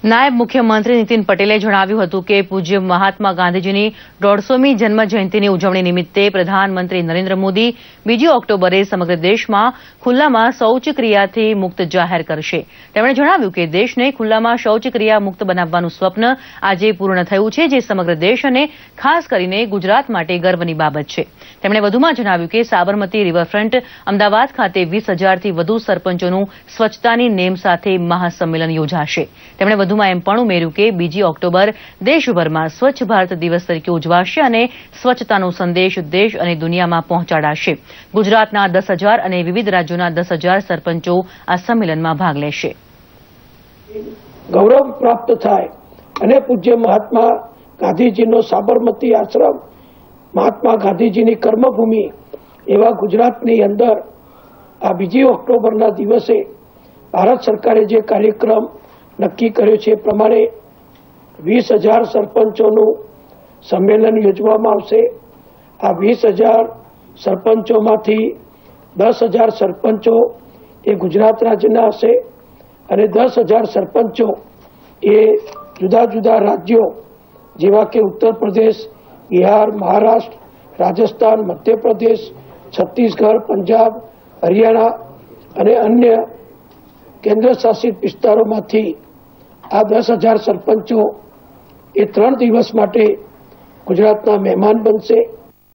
નાયબ મુખ્યમંત્રી નીતિન પટેલે જણાવ્યું હતું કે પૂજ્ય મહાત્મા ગાંધીજીની 150મી જન્મ જયંતિની ઉજવણી નિમિત્તે પ્રધાનમંત્રી નરેન્દ્ર મોદી 2 ઓક્ટોબરે સમગ્ર દેશમાં ખુલ્લામાં શૌચક્રિયાથી મુક્ત જાહેર કરશે। તેમણે જણાવ્યું કે દેશને ખુલ્લામાં શૌચક્રિયા મુક્ત બનાવવાનું સ્વપ્ન આજે પૂર્ણ થયું છે, જે સમગ્ર દેશ અને ખાસ કરીને ગુજરાત માટે ગર્વની બાબત છે। તેમણે વધુમાં જણાવ્યું કે સાબરમતી રિવરફ્રન્ટ અમદાવાદ ખાતે 20,000થી વધુ સરપંચોનું સ્વચ્છતાની નેમ સાથે મહાસંમેલન યોજાશે। તેમણે વધુમાં એમ પણ ઉમેર્યું કે 2 ઓક્ટોબર દેશભરમાં સ્વચ્છ ભારત દિવસ તરીકે ઉજવાશે અને સ્વચ્છતાનો સંદેશ દેશ અને દુનિયામાં પહોંચાડાશે। ગુજરાતના 10,000 અને વિવિધ રાજ્યોના 10,000 સરપંચો આ સંમેલનમાં ભાગ લેશે। ગૌરવ પ્રાપ્ત થાય અને પૂજ્ય મહાત્મા ગાંધીજીનો સાબરમતી આશ્રમ મહાત્મા ગાંધીજીની કર્મભૂમિ એવા ગુજરાતની અંદર આ 2 ઓક્ટોબરના દિવસે ભારત સરકારે જે કાર્યક્રમ નક્કી કર્યો છે એ પ્રમાણે 20,000 સરપંચોનું સંમેલન યોજવામાં આવશે। આ 20,000 સરપંચોમાંથી 10,000 સરપંચો એ ગુજરાત રાજ્યના હશે અને 10,000 સરપંચો એ જુદા જુદા રાજ્યો જેવા કે ઉત્તર પ્રદેશ, બિહાર, મહારાષ્ટ્ર, રાજસ્થાન, મધ્યપ્રદેશ, છત્તીસગઢ, પંજાબ, હરિયાણા અને અન્ય કેન્દ્ર શાસિત વિસ્તારોમાંથી આ 10,000 સરપંચો એ 3 દિવસ માટે ગુજરાતના મહેમાન બનશે।